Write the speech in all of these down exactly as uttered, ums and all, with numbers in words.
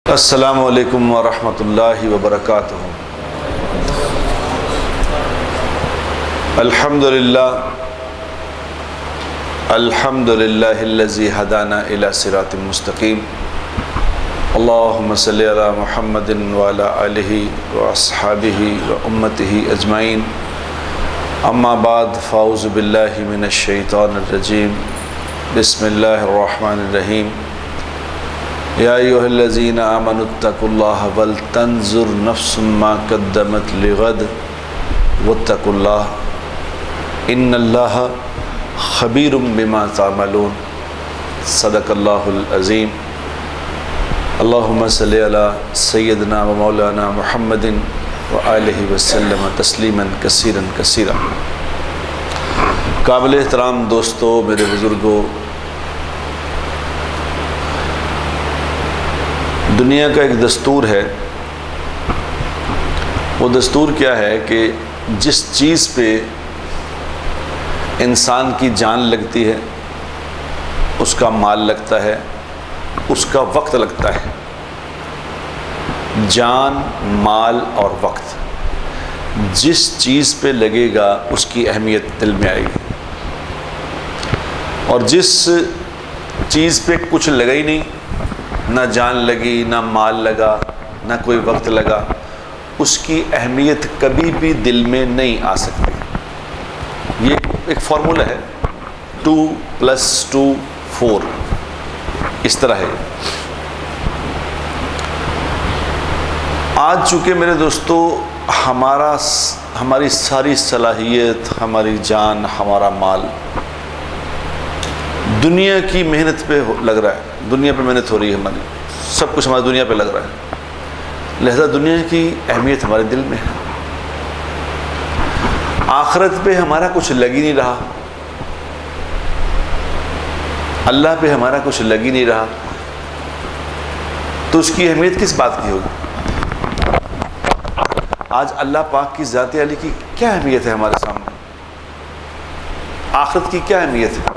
السلام علیکم ورحمۃ اللہ وبرکاتہ۔ الحمد للہ الحمد للہ الذی ہدانا الی صراط مستقیم۔ اللہم صلی علی محمد وعلی آلہ واصحابہ وامتہ اجمعین۔ اما بعد فاعوذ باللہ من الشیطان الرجیم۔ بسم اللہ الرحمن الرحیم۔ یا ایھا الذین آمنوا اتقوا اللہ ولتنظر نفس ما قدمت لغد واتقوا اللہ ان اللہ خبیر بما تعملون۔ صدق اللہ العظیم۔ اللہم صلی علی سیدنا و مولانا محمد وآلہ وسلم تسلیما کثیرا کثیرا۔ قابل احترام دوستو، میرے بزرگوں، دنیا کا ایک دستور ہے۔ وہ دستور کیا ہے کہ جس چیز پہ انسان کی جان لگتی ہے، اس کا مال لگتا ہے، اس کا وقت لگتا ہے۔ جان، مال اور وقت جس چیز پہ لگے گا اس کی اہمیت دل میں آئے گی، اور جس چیز پہ کچھ لگا ہی نہیں، نہ جان لگی، نہ مال لگا، نہ کوئی وقت لگا، اس کی اہمیت کبھی بھی دل میں نہیں آ سکتی۔ یہ ایک فارمولہ ہے، ٹو پلس ٹو فور، اس طرح ہے۔ آج چونکہ میرے دوستو ہمارا ہماری ساری صلاحیت، ہماری جان، ہمارا مال دنیا کی محنت پہ لگ رہا ہے، دنیا پہ محنت ہو رہی ہے، ہماری سب کچھ ہماری دنیا پہ لگ رہا ہے، لہذا دنیا کی اہمیت ہمارے دل میں ہے۔ آخرت پہ ہمارا کچھ لگ ہی نہیں رہا، اللہ پہ ہمارا کچھ لگ ہی نہیں رہا، تو اس کی اہمیت کس بات کی ہوگی؟ آج اللہ پاک کی ذات عالی کی کیا اہمیت ہے ہمارے سامنے؟ آخرت کی کیا اہمیت ہے؟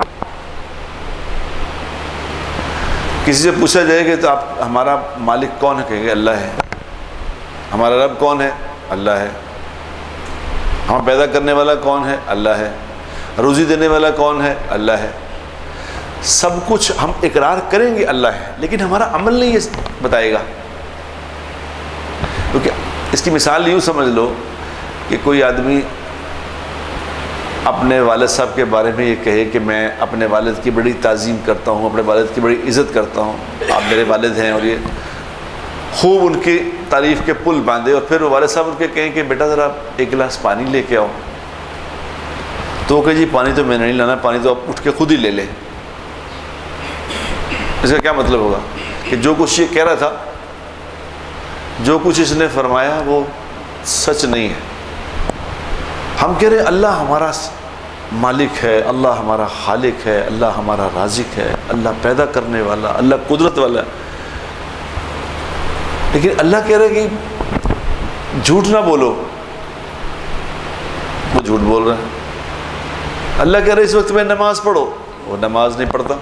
کسی سے پوچھا جائے گا تو آپ ہمارا مالک کون ہے؟ کہیں گے اللہ ہے۔ ہمارا رب کون ہے؟ اللہ ہے۔ ہم پیدا کرنے والا کون ہے؟ اللہ ہے۔ روزی دینے والا کون ہے؟ اللہ ہے۔ سب کچھ ہم اقرار کریں گے اللہ ہے، لیکن ہمارا عمل نہیں یہ بتائے گا۔ کیونکہ اس کی مثال یوں سمجھ لو کہ کوئی آدمی اپنے والد صاحب کے بارے میں یہ کہے کہ میں اپنے والد کی بڑی تعظیم کرتا ہوں، اپنے والد کی بڑی عزت کرتا ہوں، آپ میرے والد ہیں، اور یہ خوب ان کی تعریف کے پل باندھے، اور پھر وہ والد صاحب ان کے کہیں کہ بیٹا ذرا ایک گلاس پانی لے کے آؤ، تو وہ کہ جی پانی تو میں نے نہیں لانا، پانی تو آپ اٹھ کے خود ہی لے لیں۔ اس کا کیا مطلب ہوگا؟ کہ جو کچھ یہ کہہ رہا تھا، جو کچھ اس نے فرمایا وہ سچ نہیں ہے۔ ہم کہہ رہے ہیں اللہ ہمارا مالک ہے، اللہ ہمارا خالق ہے، اللہ ہمارا رازق ہے، اللہ پیدا کرنے والا، اللہ قدرت والا ہے، لیکن اللہ کہہ رہے کہ جھوٹ نہ بولو، وہ جھوٹ بول رہا ہے۔ اللہ کہہ رہے اس وقت میں نماز پڑھو، وہ نماز نہیں پڑھتا۔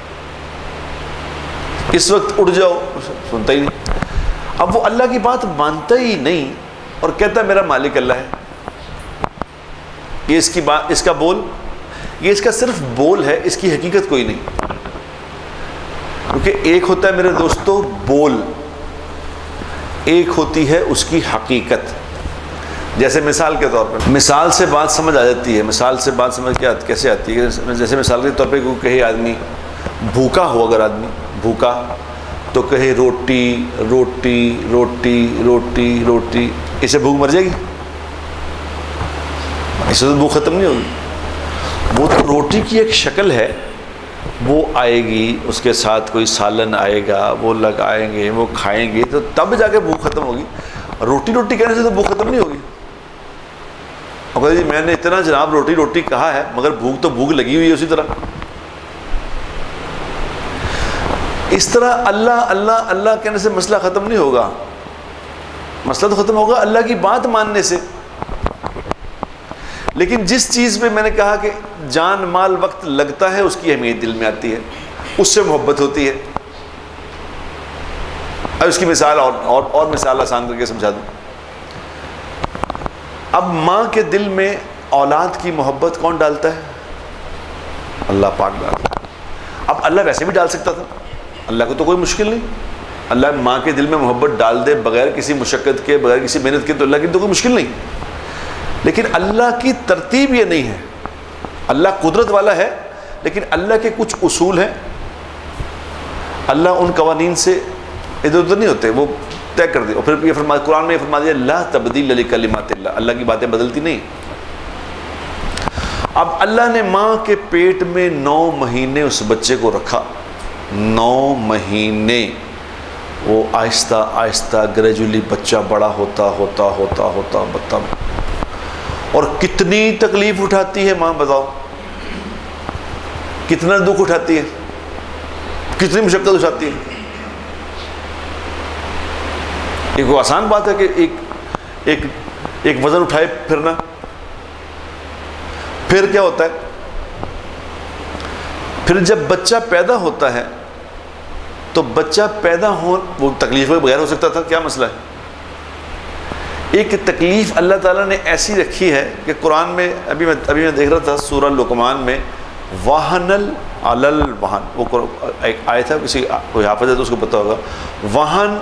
اس وقت اٹھ جاؤ، سنتا ہی نہیں۔ اب وہ اللہ کی بات مانتا ہی نہیں اور کہتا ہے میرا مالک اللہ ہے۔ یہ اس کی بات، اس کا بول، یہ اس کا صرف بول ہے، اس کی حقیقت کوئی نہیں۔ کیونکہ ایک ہوتا ہے میرے دوستو بول، ایک ہوتی ہے اس کی حقیقت۔ جیسے مثال کے طور پر، مثال سے بات سمجھ آ جاتی ہے۔ مثال سے بات سمجھ کیا کیسے آتی ہے؟ جیسے مثال کے طور پہ کوئی کہے آدمی بھوکا ہو، اگر آدمی بھوکا تو کہے روٹی روٹی روٹی روٹی روٹی، اسے بھوک مر جائے گی؟ اس سے تو بھوک ختم نہیں ہوگی۔ وہ تو روٹی کی ایک شکل ہے، وہ آئے گی، اس کے ساتھ کوئی سالن آئے گا، وہ لگائیں گے، وہ کھائیں گے، تو تب جا کے بھوک ختم ہوگی۔ روٹی روٹی کہنے سے تو بھوک ختم نہیں ہوگی۔ اور جی میں نے اتنا جناب روٹی روٹی کہا ہے، مگر بھوک تو بھوک لگی ہوئی ہے اسی طرح۔ اس طرح اللہ اللہ اللہ کہنے سے مسئلہ ختم نہیں ہوگا، مسئلہ تو ختم ہوگا اللہ کی بات ماننے سے۔ لیکن جس چیز پہ میں نے کہا کہ جان مال وقت لگتا ہے، اس کی اہمیت دل میں آتی ہے، اس سے محبت ہوتی ہے۔ اب اس کی مثال اور اور اور مثال آسان کر کے سمجھا دوں. اب ماں کے دل میں اولاد کی محبت کون ڈالتا ہے؟ اللہ پاک ڈالتا ہے. اب اللہ ویسے بھی ڈال سکتا تھا، اللہ کو تو کوئی مشکل نہیں. اللہ ماں کے دل میں محبت ڈال دے بغیر کسی مشقت کے، بغیر کسی محنت کے، تو اللہ کی تو کوئی مشکل نہیں. لیکن اللہ کی ترتیب یہ نہیں ہے. اللہ قدرت والا ہے، لیکن اللہ کے کچھ اصول ہیں. اللہ ان قوانین سے ادھر ادھر نہیں ہوتے، وہ طے کر دے. اور پھر یہ فرما قرآن میں یہ فرما دیا لا تبدیل لکلمات اللہ، اللہ کی باتیں بدلتی نہیں. اب اللہ نے ماں کے پیٹ میں نو مہینے اس بچے کو رکھا. نو مہینے وہ آہستہ آہستہ گریجولی بچہ بڑا ہوتا ہوتا ہوتا ہوتا بتا. اور کتنی تکلیف اٹھاتی ہے ماں، بتاؤ کتنا دکھ اٹھاتی ہے، کتنی مشقت اٹھاتی ہے. یہ کوئی آسان بات ہے کہ ایک ایک ایک وزن اٹھائے پھرنا؟ پھر کیا ہوتا ہے؟ پھر جب بچہ پیدا ہوتا ہے تو بچہ پیدا ہو وہ تکلیف کے بغیر ہو سکتا تھا؟ کیا مسئلہ ہے؟ ایک تکلیف اللہ تعالیٰ نے ایسی رکھی ہے کہ قرآن میں ابھی میں ابھی میں دیکھ رہا تھا سورہ لقمان میں وہن علل وہن، وہ ایک آیت تھا، کسی کوئی حافظ ہے تو اس کو پتا ہوگا. وہن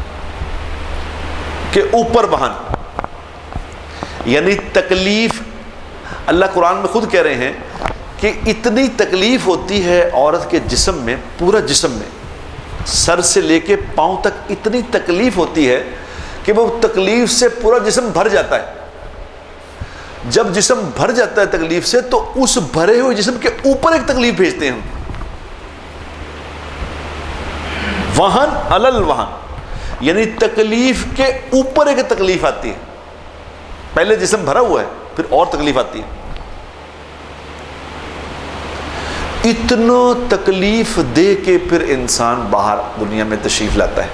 کے اوپر وہن، یعنی تکلیف. اللہ قرآن میں خود کہہ رہے ہیں کہ اتنی تکلیف ہوتی ہے عورت کے جسم میں، پورا جسم میں، سر سے لے کے پاؤں تک اتنی تکلیف ہوتی ہے کہ وہ تکلیف سے پورا جسم بھر جاتا ہے. جب جسم بھر جاتا ہے تکلیف سے تو اس بھرے ہوئے جسم کے اوپر ایک تکلیف بھیجتے ہیں. وہن علل وہن، یعنی تکلیف کے اوپر ایک تکلیف آتی ہے. پہلے جسم بھرا ہوا ہے، پھر اور تکلیف آتی ہے. اتنا تکلیف دے کے پھر انسان باہر دنیا میں تشریف لاتا ہے.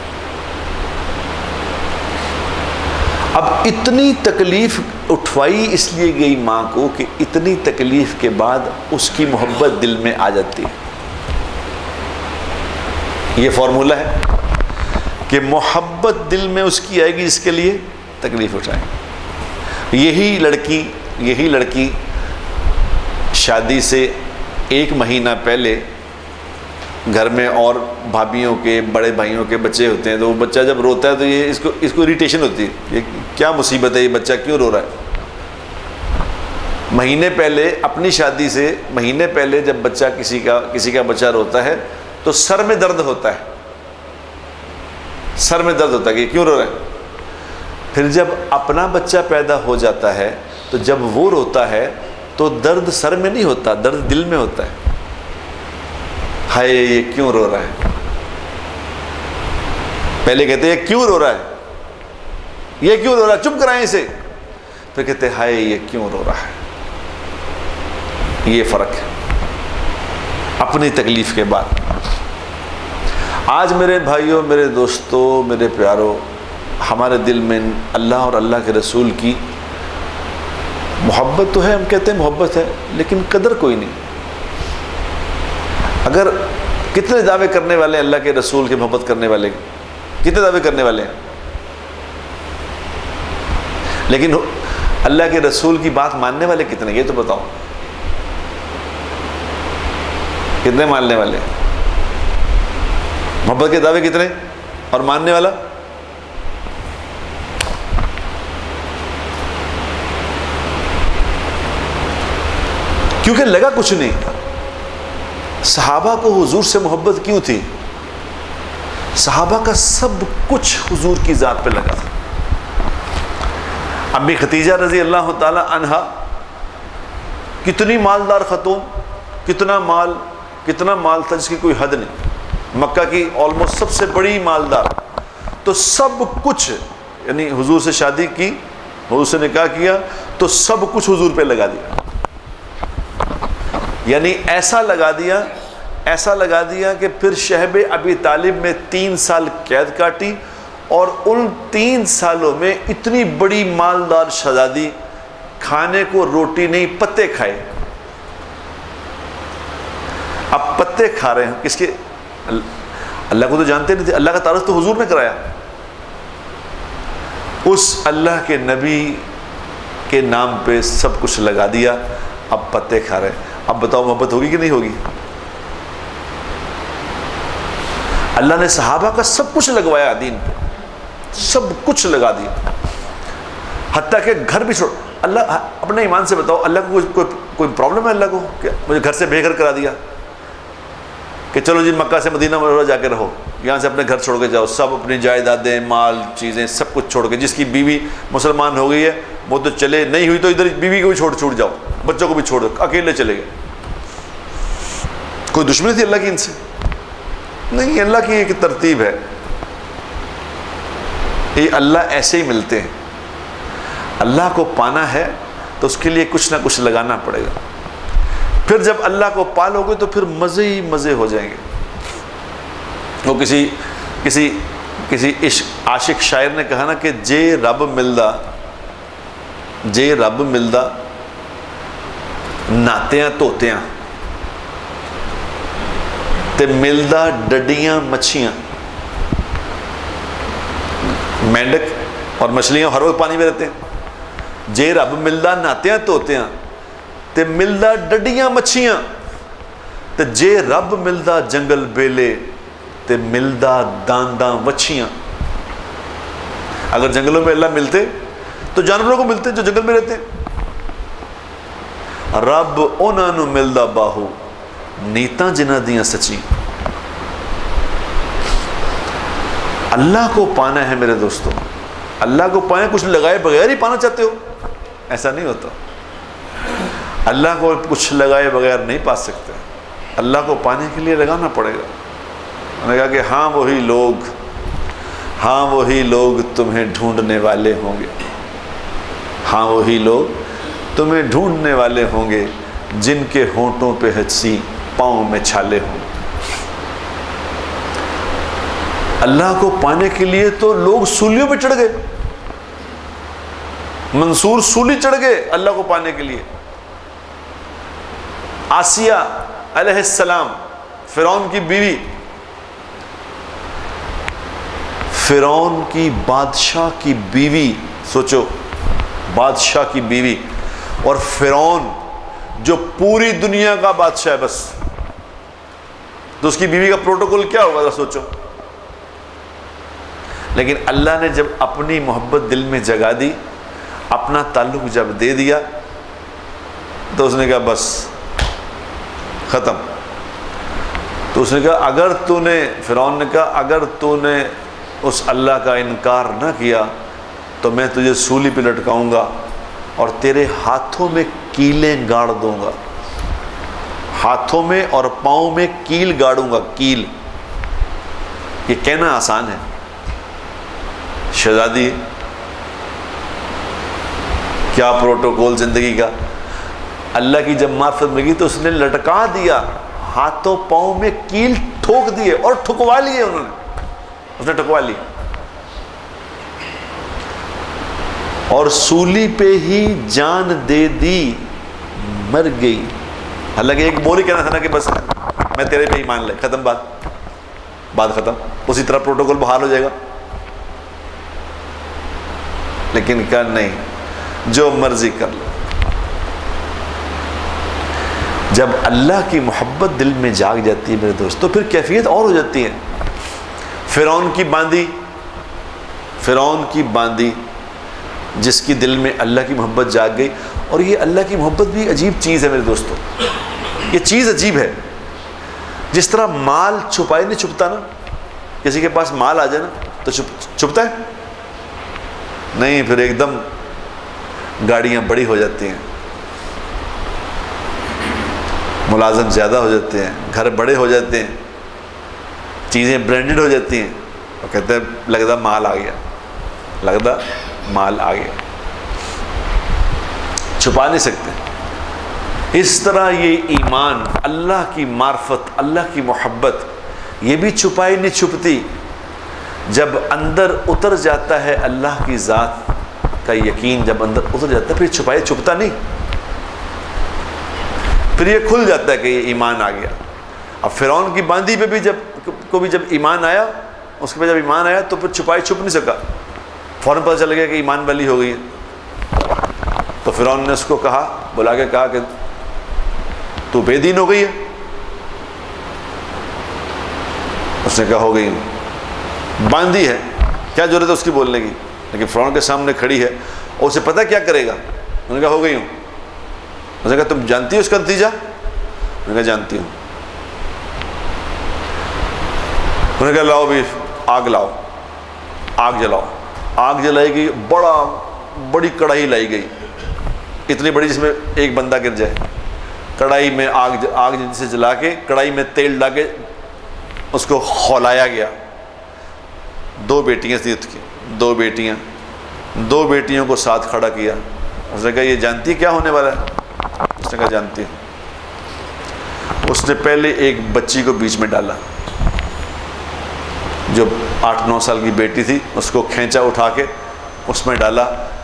اب اتنی تکلیف اٹھوائی اس لیے گئی ماں کو کہ اتنی تکلیف کے بعد اس کی محبت دل میں آ جاتی ہے. یہ فارمولہ ہے کہ محبت دل میں اس کی آئے گی جس کے لیے تکلیف اٹھائیں. یہی لڑکی یہی لڑکی شادی سے ایک مہینہ پہلے گھر میں اور بھابھیوں کے بڑے بھائیوں کے بچے ہوتے ہیں تو وہ بچہ جب روتا ہے تو یہ اس کو اس کو اریٹیشن ہوتی ہے، یہ کیا مصیبت ہے، یہ بچہ کیوں رو رہا ہے. مہینے پہلے اپنی شادی سے مہینے پہلے جب بچہ کسی کا کسی کا بچہ روتا ہے تو سر میں درد ہوتا ہے، سر میں درد ہوتا ہے کہ یہ کیوں رو رہا ہے. پھر جب اپنا بچہ پیدا ہو جاتا ہے تو جب وہ روتا ہے تو درد سر میں نہیں ہوتا، درد دل میں ہوتا ہے. ہائے یہ کیوں رو رہا ہے. پہلے کہتے ہیں کیوں رو رہا ہے، یہ کیوں رو رہا ہے، چپ کرائیں اسے. پھر کہتے ہیں ہائے یہ کیوں رو رہا ہے. یہ فرق ہے اپنی تکلیف کے بعد. آج میرے بھائیوں، میرے دوستوں، میرے پیاروں، ہمارے دل میں اللہ اور اللہ کے رسول کی محبت تو ہے. ہم کہتے ہیں محبت ہے، لیکن قدر کوئی نہیں. اگر کتنے دعوے کرنے والے ہیں اللہ کے رسول کی محبت کرنے والے، کتنے دعوے کرنے والے ہیں، لیکن اللہ کے رسول کی بات ماننے والے کتنے، یہ تو بتاؤ کتنے ماننے والے. محبت کے دعوے کتنے اور ماننے والا؟ کیونکہ لگا کچھ نہیں. صحابہ کو حضور سے محبت کیوں تھی؟ صحابہ کا سب کچھ حضور کی ذات پہ لگا تھا. امی ختیجہ رضی اللہ تعالی عنہا کتنی مالدار خاتون، کتنا مال کتنا مال تھا جس کی کوئی حد نہیں. مکہ کی آلموسٹ سب سے بڑی مالدار. تو سب کچھ، یعنی حضور سے شادی کی، حضور سے نکاح کیا تو سب کچھ حضور پہ لگا دیا. یعنی ایسا لگا دیا ایسا لگا دیا کہ پھر شہب ابی طالب میں تین سال قید کاٹی، اور ان تین سالوں میں اتنی بڑی مالدار شہزادی کھانے کو روٹی نہیں پتے کھائے. اب پتے کھا رہے ہیں کس کے؟ اللہ کو تو جانتے نہیں تھے، اللہ کا تعارف تو حضور نے کرایا. اس اللہ کے نبی کے نام پہ سب کچھ لگا دیا، اب پتے کھا رہے. اب بتاؤ محبت ہوگی کہ نہیں ہوگی؟ اللہ نے صحابہ کا سب کچھ لگوایا دین پہ، سب کچھ لگا دیا، حتیٰ کہ گھر بھی چھوڑ. اللہ اپنے ایمان سے بتاؤ، اللہ کو کوئی کوئی پرابلم ہے اللہ کو کہ مجھے گھر سے بے گھر کرا دیا کہ چلو جی مکہ سے مدینہ منورہ جا کے رہو، یہاں سے اپنے گھر چھوڑ کے جاؤ، سب اپنی جائیدادیں مال چیزیں سب کچھ چھوڑ کے. جس کی بیوی مسلمان ہو گئی ہے وہ تو چلے، نہیں ہوئی تو ادھر بیوی کو بھی چھوڑ چھوڑ جاؤ، بچوں کو بھی چھوڑ دو، اکیلے چلے گئے. کوئی دشمنی تھی اللہ کی ان سے؟ نہیں، اللہ کی ایک ترتیب ہے، یہ اللہ ایسے ہی ملتے ہیں. اللہ کو پانا ہے تو اس کے لیے کچھ نہ کچھ لگانا پڑے گا. پھر جب اللہ کو پالو گے تو پھر مزے ہی مزے ہو جائیں گے. وہ کسی کسی کسی عشق عاشق شاعر نے کہا نا کہ جے رب ملدا جے رب ملدا ناتیاں توتیاں تے ملدا ڈڈیاں مچھیاں. مینڈک اور مچھلیاں ہر وقت پانی میں رہتے ہیں. جے رب ملدا ناتیاں توتیاں تے ملدا ڈڈیاں مچھیاں تے جے رب ملدا جنگل بیلے تے ملدا دانداں وچھیاں. اگر جنگلوں میں اللہ ملتے تو جانوروں کو ملتے جو جنگل میں رہتے ہیں. رب انہاں نو ملدا باہو نیتاں جنہاں دیاں سچی. اللہ کو پانا ہے میرے دوستوں، اللہ کو پائیں. کچھ لگائے بغیر ہی پانا چاہتے ہو؟ ایسا نہیں ہوتا. اللہ کو کچھ لگائے بغیر نہیں پا سکتے. اللہ کو پانے کے لیے لگانا پڑے گا. انہوں نے کہا کہ ہاں وہی لوگ ہاں وہی لوگ تمہیں ڈھونڈنے والے ہوں گے، ہاں وہی لوگ تمہیں ڈھونڈنے والے ہوں گے جن کے ہونٹوں پہ ہنسی پاؤں میں چھالے ہوں. اللہ کو پانے کے لیے تو لوگ سولیوں پہ چڑھ گئے، منصور سولی چڑھ گئے اللہ کو پانے کے لیے. آسیہ علیہ السلام فرعون کی بیوی، فرعون کی بادشاہ کی بیوی، سوچو بادشاہ کی بیوی، اور فرعون جو پوری دنیا کا بادشاہ ہے بس، تو اس کی بیوی کا پروٹوکول کیا ہوگا ذرا سوچو. لیکن اللہ نے جب اپنی محبت دل میں جگا دی، اپنا تعلق جب دے دیا، تو اس نے کہا بس ختم. تو اس نے کہا اگر تو نے فرعون نے کہا اگر تو نے اس اللہ کا انکار نہ کیا تو میں تجھے سولی پہ لٹکاؤں گا اور تیرے ہاتھوں میں کیلیں گاڑ دوں گا. ہاتھوں میں اور پاؤں میں کیل گاڑوں گا. کیل یہ کہنا آسان ہے، شہزادی کیا پروٹوکول زندگی کا. اللہ کی جب معرفت ملی تو اس نے لٹکا دیا، ہاتھوں پاؤں میں کیل ٹھوک دیے اور ٹھکوا لیے. انہوں نے اس نے ٹھکوا لی اور سولی پہ ہی جان دے دی، مر گئی. حالانکہ ایک بول ہی کہنا تھا نا کہ بس میں تیرے پہ ہی مان لے، ختم بات بات ختم. اسی طرح پروٹوکول بحال ہو جائے گا. لیکن کہا نہیں، جو مرضی کر لو. جب اللہ کی محبت دل میں جاگ جاتی ہے میرے دوست تو پھر کیفیت اور ہو جاتی ہے. فرعون کی باندی فرعون کی باندی جس کی دل میں اللہ کی محبت جاگ گئی. اور یہ اللہ کی محبت بھی عجیب چیز ہے میرے دوستوں، یہ چیز عجیب ہے. جس طرح مال چھپائے نہیں چھپتا نا، کسی کے پاس مال آ جائے نا تو چھپ چھپتا ہے نہیں، پھر ایک دم گاڑیاں بڑی ہو جاتی ہیں، ملازم زیادہ ہو جاتے ہیں، گھر بڑے ہو جاتے ہیں، چیزیں برانڈڈ ہو جاتی ہیں، اور کہتے ہیں لگتا مال آ گیا، لگتا مال آ گیا. چھپا نہیں سکتے. اس طرح یہ ایمان، اللہ کی معرفت، اللہ کی محبت، یہ بھی چھپائی نہیں چھپتی. جب اندر اتر جاتا ہے اللہ کی ذات کا یقین، جب اندر اتر جاتا ہے پھر چھپائی چھپتا نہیں، پھر یہ کھل جاتا ہے کہ یہ ایمان آ گیا. اب فرعون کی باندی پہ بھی جب کو بھی جب ایمان آیا، اس کے بعد جب ایمان آیا تو پھر چھپائی چھپ نہیں سکا، فوراً پتہ چل گیا کہ ایمان والی ہو گئی ہے۔ تو فرعون نے اس کو کہا، بلا کے کہا کہ تو بے دین ہو گئی ہے؟ اس نے کہا ہو گئی ہوں، باندھی ہے، کیا ضرورت ہے اس کی بولنے کی، لیکن فرعون کے سامنے کھڑی ہے اور اسے پتہ کیا کرے گا۔ انہوں نے کہا ہو گئی ہوں۔ اس نے کہا تم جانتی ہو اس کا نتیجہ؟ انہوں نے کہا جانتی ہوں۔ انہوں نے کہا لاؤ بھی آگ لاؤ، آگ جلاؤ۔ آگ جلائی گئی، بڑا بڑی کڑھائی لائی گئی، اتنی بڑی جس میں ایک بندہ گر جائے۔ کڑھائی میں آگ آگ سے جلا کے کڑھائی میں تیل ڈال کے اس کو کھولایا گیا۔ دو بیٹیاں تھیں اس کی، دو بیٹیاں دو بیٹیوں کو ساتھ کھڑا کیا۔ اس نے کہا یہ جانتی کیا ہونے والا ہے؟ اس نے کہا جانتی ہے۔ اس نے پہلے ایک بچی کو بیچ میں ڈالا، جو آٹھ نو سال کی بیٹی تھی، اس کو کھینچا اٹھا کے اس میں ڈالا۔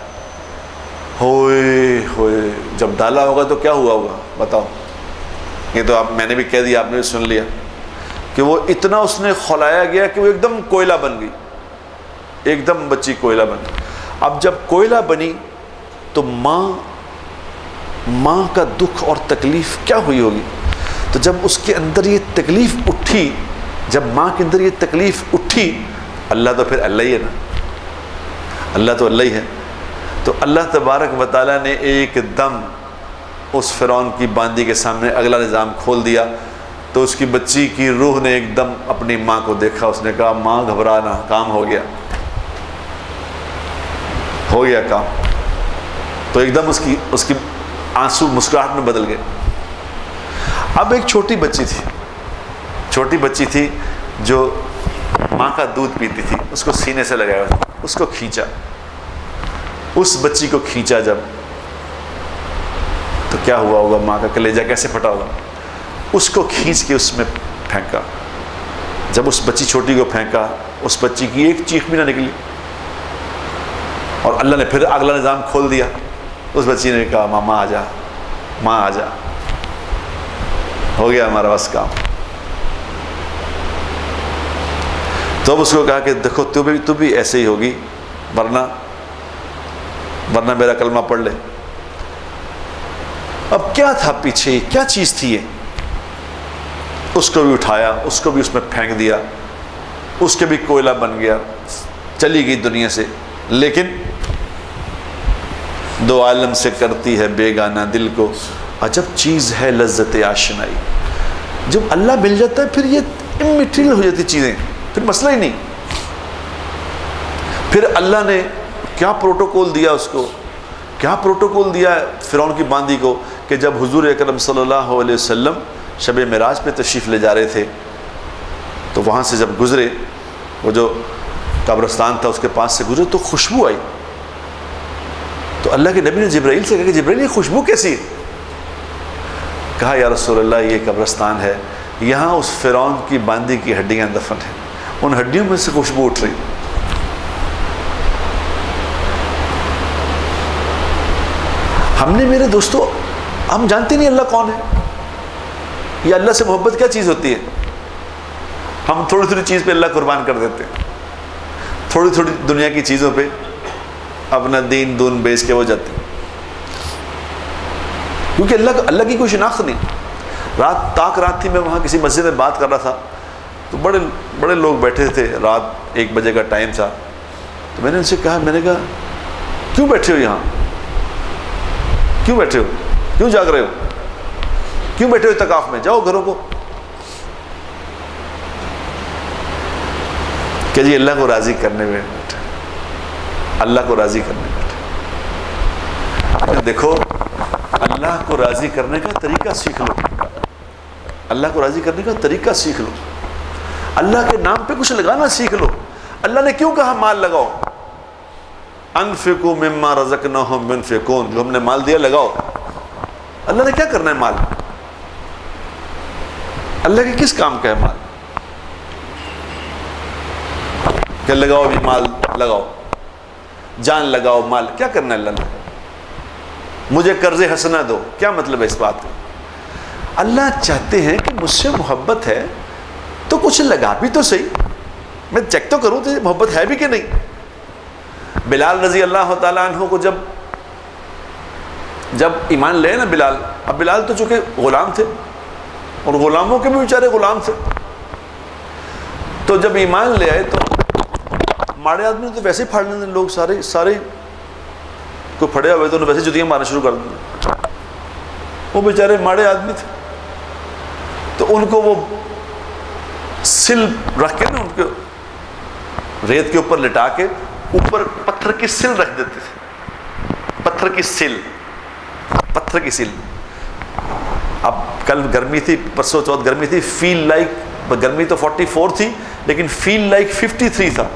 ہوئے ہوئے جب ڈالا ہوگا تو کیا ہوا ہوگا بتاؤ؟ یہ تو آپ میں نے بھی کہہ دیا، آپ نے بھی سن لیا کہ وہ اتنا اس نے کھولایا گیا کہ وہ ایک دم کوئلہ بن گئی، ایک دم بچی کوئلہ بن گئی۔ اب جب کوئلہ بنی تو ماں ماں کا دکھ اور تکلیف کیا ہوئی ہوگی؟ تو جب اس کے اندر یہ تکلیف اٹھی، جب ماں کے اندر یہ تکلیف اٹھی، اللہ تو پھر اللہ ہی ہے نا، اللہ تو اللہ ہی ہے۔ تو اللہ تبارک و تعالیٰ نے ایک دم اس فرعون کی باندی کے سامنے اگلا نظام کھول دیا۔ تو اس کی بچی کی روح نے ایک دم اپنی ماں کو دیکھا، اس نے کہا ماں گھبرانا، کام ہو گیا ہو گیا کام۔ تو ایک دم اس کی اس کی آنسو مسکراہٹ میں بدل گئے۔ اب ایک چھوٹی بچی تھی، چھوٹی بچی تھی جو ماں کا دودھ پیتی تھی، اس کو سینے سے لگایا، اس کو کھینچا، اس بچی کو کھینچا جب، تو کیا ہوا ہوگا؟ ماں کا کلیجہ کیسے پھٹا ہوگا؟ اس کو کھینچ کے اس میں پھینکا۔ جب اس بچی چھوٹی کو پھینکا، اس بچی کی ایک چیخ بھی نہ نکلی، اور اللہ نے پھر اگلا نظام کھول دیا۔ اس بچی نے کہا ماما آ جا، ماں آ جا، ہو گیا ہمارا بس کام۔ تو اب اس کو کہا کہ دیکھو تو بھی تو بھی ایسے ہی ہوگی، ورنہ ورنہ میرا کلمہ پڑھ لے۔ اب کیا تھا پیچھے، کیا چیز تھی یہ؟ اس کو بھی اٹھایا، اس کو بھی اس میں پھینک دیا، اس کے بھی کوئلہ بن گیا، چلی گئی دنیا سے۔ لیکن دو عالم سے کرتی ہے بیگانہ دل کو، عجب چیز ہے لذت آشنائی۔ جب اللہ مل جاتا ہے پھر یہ امٹیریل ہو جاتی چیزیں، پھر مسئلہ ہی نہیں۔ پھر اللہ نے کیا پروٹوکول دیا اس کو، کیا پروٹوکول دیا فرعون کی باندی کو، کہ جب حضور اکرم صلی اللہ علیہ وسلم شب معراج پہ تشریف لے جا رہے تھے، تو وہاں سے جب گزرے، وہ جو قبرستان تھا اس کے پاس سے گزرے تو خوشبو آئی۔ تو اللہ کے نبی نے جبرائیل سے کہا کہ جبرائیل یہ خوشبو کیسی ہے؟ کہا یا رسول اللہ یہ قبرستان ہے، یہاں اس فرعون کی باندی کی ہڈیاں دفن ہیں، ان ہڈیوں میں سے خوشبو اٹھ رہی۔ ہم نے میرے دوستو، ہم جانتے نہیں اللہ کون ہے، یا اللہ سے محبت کیا چیز ہوتی ہے۔ ہم تھوڑی تھوڑی چیز پہ اللہ قربان کر دیتے ہیں، تھوڑی تھوڑی دنیا کی چیزوں پہ اپنا دین دون بیچ کے وہ جاتے ہیں، کیونکہ اللہ اللہ کی کوئی شناخت نہیں۔ رات تاک رات تھی، میں وہاں کسی مسجد میں بات کر رہا تھا، تو بڑے بڑے لوگ بیٹھے تھے، رات ایک بجے کا ٹائم تھا۔ تو میں نے ان سے کہا، میں نے کہا کیوں بیٹھے ہو یہاں، کیوں بیٹھے ہو، کیوں جاگ رہے ہو، کیوں بیٹھے ہو اعتکاف میں، جاؤ گھروں کو۔ کہ جی اللہ کو راضی کرنے میں بیٹھے، اللہ کو راضی کرنے میں بیٹھے۔ دیکھو اللہ کو راضی کرنے کا طریقہ سیکھ لو، اللہ کو راضی کرنے کا طریقہ سیکھ لو، اللہ کے نام پہ کچھ لگانا سیکھ لو۔ اللہ نے کیوں کہا مال لگاؤ؟ انفقوا مما رزقناهم ينفقون، جو ہم نے مال دیا لگاؤ۔ اللہ نے کیا کرنا ہے مال؟ اللہ کے کس کام کا ہے مال؟ کہ لگاؤ بھی مال لگاؤ، جان لگاؤ، مال کیا کرنا ہے اللہ نے؟ مجھے قرض حسنہ دو، کیا مطلب ہے اس بات کا؟ اللہ چاہتے ہیں کہ مجھ سے محبت ہے تو تو کچھ لگا بھی تو صحیح، میں چیک تو کروں تو محبت ہے بھی کہ نہیں۔ بلال رضی اللہ تعالیٰ عنہ کو جب جب ایمان لے نا بلال، اب بلال تو چونکہ غلام تھے اور غلاموں کے بھی بیچارے غلام تھے، تو جب ایمان لے آئے تو ماڑے آدمی تو ویسے ہی پھاڑ لیتے لوگ، سارے سارے کوئی پھڑے ہوئے تو انہوں نے ویسے جتیاں مارنا شروع کر دیں، وہ بیچارے ماڑے آدمی تھے، تو ان کو وہ سل رکھ کے نا ان کے ریت کے اوپر لٹا کے اوپر پتھر کی سل رکھ دیتے تھے، پتھر کی سل پتھر کی سل اب کل گرمی تھی، پرسوں چوتھ گرمی تھی، فیل لائک گرمی تو فورٹی فور تھی لیکن فیل لائک ففٹی تھری تھا۔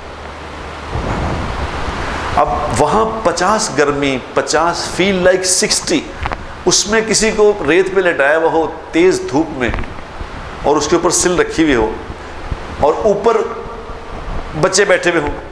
اب وہاں پچاس گرمی، پچاس فیل لائک سکسٹی، اس میں کسی کو ریت پہ لٹایا ہوا ہو تیز دھوپ میں اور اس کے اوپر سل رکھی ہوئی ہو اور اوپر بچے بیٹھے ہوئے ہوں،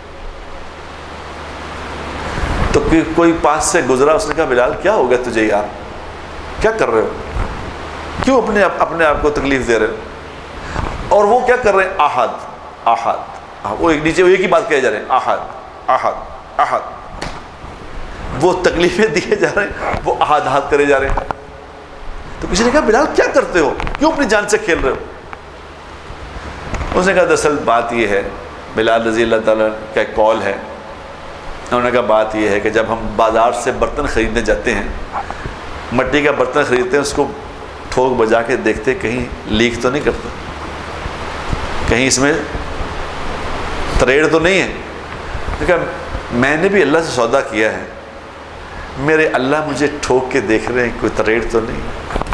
تو کوئی پاس سے گزرا، اس نے کہا بلال کیا ہو گیا تجھے یار، کیا کر رہے ہو، کیوں اپنے آپ اپنے آپ کو تکلیف دے رہے ہو؟ اور وہ کیا کر رہے ہیں؟ احد احد، وہ ایک نیچے ایک ہی بات کہے جا رہے ہیں، احد احد احد، وہ تکلیفیں دیے جا رہے ہیں، وہ احد احد کرے جا رہے ہیں۔ تو کسی نے کہا بلال کیا کرتے ہو، کیوں اپنی جان سے کھیل رہے ہو؟ اس نے کہا دراصل بات یہ ہے، بلال رضی اللہ تعالیٰ کا ایک کال ہے، انہوں نے کہا بات یہ ہے کہ جب ہم بازار سے برتن خریدنے جاتے ہیں، مٹی کا برتن خریدتے ہیں، اس کو تھوک بجا کے دیکھتے کہیں لیک تو نہیں کرتا، کہیں اس میں تریڑ تو نہیں ہے۔ کہا میں نے بھی اللہ سے سودا کیا ہے، میرے اللہ مجھے ٹھوک کے دیکھ رہے ہیں، کوئی تریڑ تو نہیں،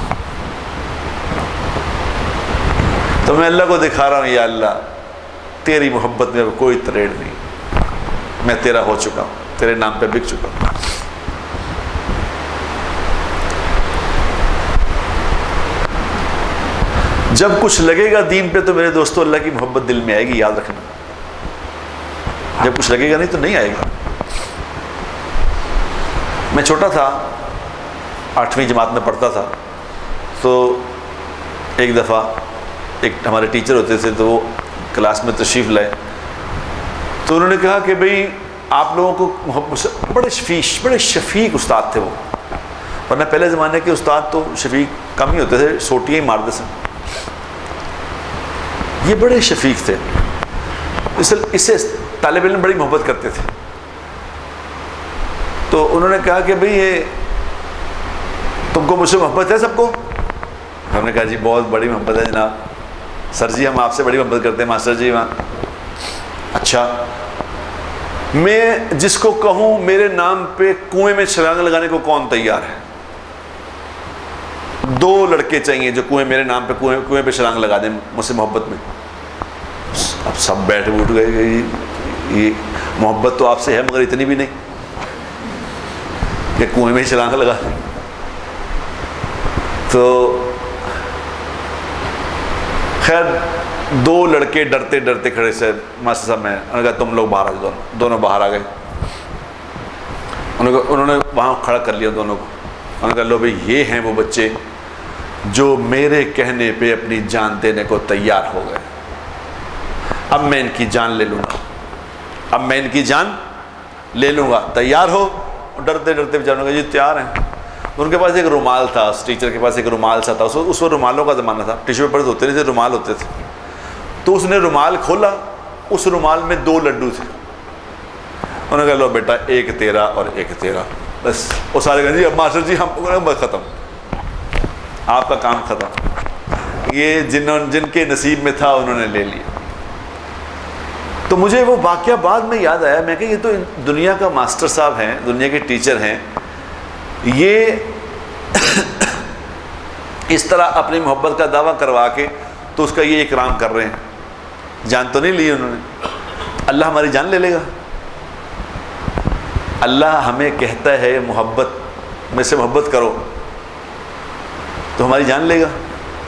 تو میں اللہ کو دکھا رہا ہوں یا اللہ تیری محبت میں کوئی تریڑ نہیں، میں تیرا ہو چکا ہوں، تیرے نام پہ بک چکا ہوں۔ جب کچھ لگے گا دین پہ تو میرے دوستو اللہ کی محبت دل میں آئے گی، یاد رکھنا، جب کچھ لگے گا نہیں تو نہیں آئے گا۔ میں چھوٹا تھا، آٹھویں جماعت میں پڑھتا تھا، تو ایک دفعہ ایک ہمارے ٹیچر ہوتے تھے تو وہ کلاس میں تشریف لائے، تو انہوں نے کہا کہ بھئی آپ لوگوں کو محبت سے، بڑے شفیق بڑے شفیق استاد تھے وہ، ورنہ پہلے زمانے کے استاد تو شفیق کم ہی ہوتے تھے، سوٹیاں ہی مارتے تھے، یہ بڑے شفیق تھے، اس سے طالب علم بڑی محبت کرتے تھے۔ تو انہوں نے کہا کہ بھئی یہ تم کو مجھ سے محبت ہے سب کو؟ ہم نے کہا جی بہت بڑی محبت ہے جناب، سر جی ہم آپ سے بڑی محبت کرتے ہیں ماسٹر جی وہاں۔ اچھا میں جس کو کہوں میرے نام پہ کنویں میں چھلانگ لگانے کو کون تیار ہے؟ دو لڑکے چاہیے جو کنویں میرے نام پہ کنویں کنویں پہ چھلانگ لگا دیں مجھ سے محبت میں۔ اب سب بیٹھ اٹھ گئے کہ یہ محبت تو آپ سے ہے مگر اتنی بھی نہیں کہ کنویں میں چھلانگ لگا دیں۔ تو خیر دو لڑکے ڈرتے ڈرتے کھڑے سے، ماسٹر صاحب میں انہوں نے کہا تم لوگ باہر آ گئے، دونوں باہر آ گئے، انہوں نے وہاں کھڑا کر لیا دونوں کو، انہوں نے کہا لو بھئی یہ ہیں وہ بچے جو میرے کہنے پہ اپنی جان دینے کو تیار ہو گئے، اب میں ان کی جان لے لوں گا، اب میں ان کی جان لے لوں گا، تیار ہو؟ ڈرتے ڈرتے بیچاروں نے کہا جی تیار ہیں۔ ان کے پاس ایک رومال تھا، اس ٹیچر کے پاس ایک رومال سا تھا، اس وقت رومالوں کا زمانہ تھا، ٹیشو پیپر ہوتے نہیں تھے، رومال ہوتے تھے، تو اس نے رومال کھولا، اس رومال میں دو لڈو تھے، انہوں نے کہا لو بیٹا ایک تیرا اور ایک تیرا، بس وہ سارے کہا جی اب ماسٹر جی ہم بس ختم، آپ کا کام ختم، یہ جنہوں جن کے نصیب میں تھا انہوں نے لے لیا۔ تو مجھے وہ واقعہ بعد میں یاد آیا، میں کہ یہ تو دنیا کا ماسٹر صاحب ہیں، دنیا کے ٹیچر ہیں، یہ اس طرح اپنی محبت کا دعویٰ کروا کے تو اس کا یہ اکرام کر رہے ہیں، جان تو نہیں لی انہوں نے، اللہ ہماری جان لے لے گا؟ اللہ ہمیں کہتا ہے محبت میں سے محبت کرو تو ہماری جان لے گا؟